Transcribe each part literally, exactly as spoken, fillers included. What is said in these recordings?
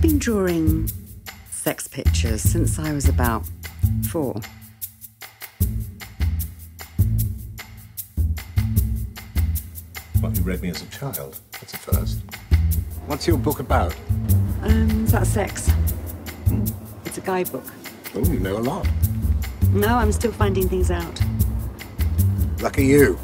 been drawing sex pictures since I was about four. Well, you read me as a child. That's a first. What's your book about? Um, it's about sex. Hmm. It's a guidebook. Oh, you know a lot. No, I'm still finding things out. Lucky you.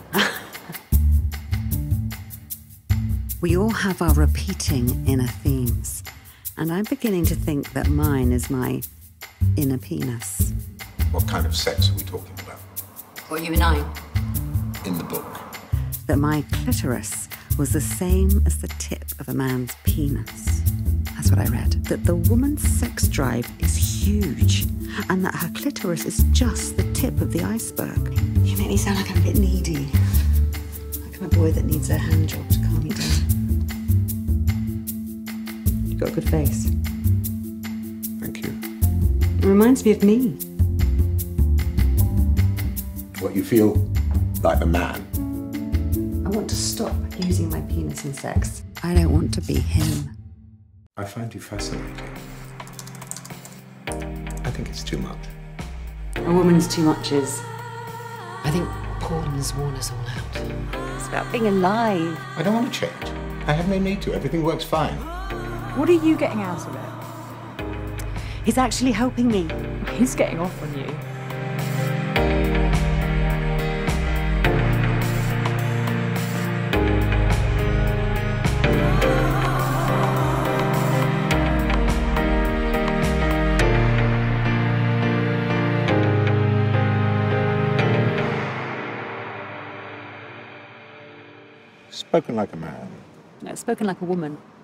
We all have our repeating inner themes, and I'm beginning to think that mine is my inner penis. What kind of sex are we talking about? Or you and I? In the book. That my clitoris was the same as the tip of a man's penis. That's what I read. That the woman's sex drive is huge, and that her clitoris is just the tip of the iceberg. You make me sound like I'm a bit needy. Like I'm a boy that needs a hand job to calm me down. You've got a good face. Thank you. It reminds me of me. What, you feel like a man? I want to stop using my penis in sex. I don't want to be him. I find you fascinating. I think it's too much. A woman's too much is... I think porn has worn us all out. It's about being alive. I don't want to change. I have no need to. Everything works fine. What are you getting out of it? He's actually helping me. He's getting off on you. Spoken like a man. No, spoken like a woman.